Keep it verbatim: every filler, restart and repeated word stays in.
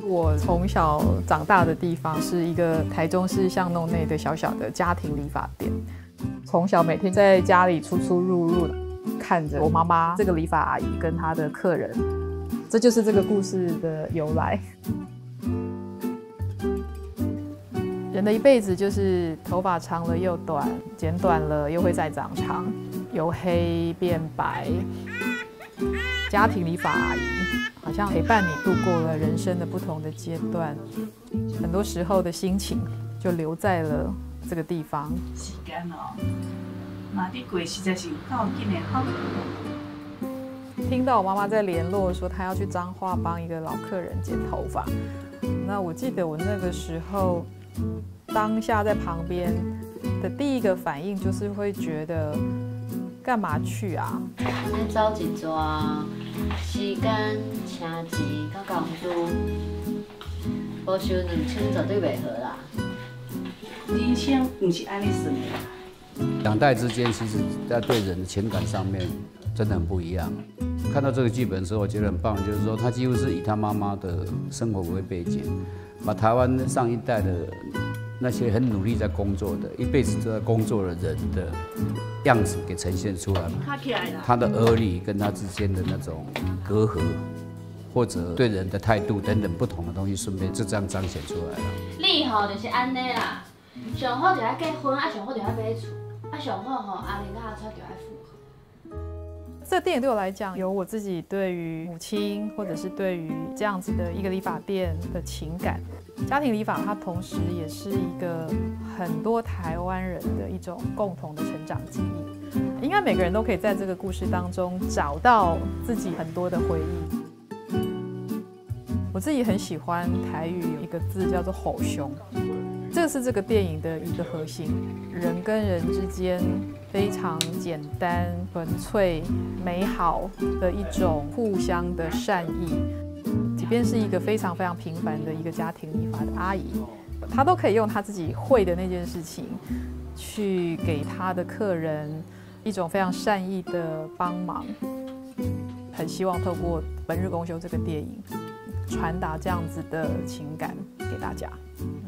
我从小长大的地方是一个台中市巷弄内的小小的家庭理发店，从小每天在家里出出入入，看着我妈妈这个理发阿姨跟她的客人，这就是这个故事的由来。人的一辈子就是头发长了又短，剪短了又会再长长，由黑变白。家庭理发阿姨好像陪伴你度过了人生的不同的阶段，很多时候的心情就留在了这个地方。 时间哦，那你过实在是够紧的好。 听到我妈妈在联络说她要去彰化帮一个老客人剪头发，那我记得我那个时候当下在旁边的第一个反应就是会觉得，干嘛去啊？ 咱走一逝，时间、车钱、甲工资，无收两千绝对袂好啦。 人生不是安尼算的。 两代之间，其实在对人的情感上面真的很不一样。看到这个剧本的时候，我觉得很棒，就是说他几乎是以他妈妈的生活为背景，把台湾上一代的那些很努力在工作的、一辈子都在工作的人的样子给呈现出来嘛。他的儿女跟他之间的那种隔阂，或者对人的态度等等不同的东西，顺便就这样彰显出来了。 你吼就是安尼啦，上好就要结婚，啊上好就要买厝，啊上好吼阿玲甲阿川就要复合。 这个电影对我来讲，有我自己对于母亲，或者是对于这样子的一个理发店的情感。家庭理发，它同时也是一个很多台湾人的一种共同的成长记忆。应该每个人都可以在这个故事当中找到自己很多的回忆。我自己很喜欢台语有一个字叫做“吼凶”，这个是这个电影的一个核心。人跟人之间非常简单、纯粹、美好的一种互相的善意。即便是一个非常非常平凡的一个家庭理发的阿姨，她都可以用她自己会的那件事情，去给她的客人一种非常善意的帮忙。很希望透过《本日公休》这个电影，传达这样子的情感给大家。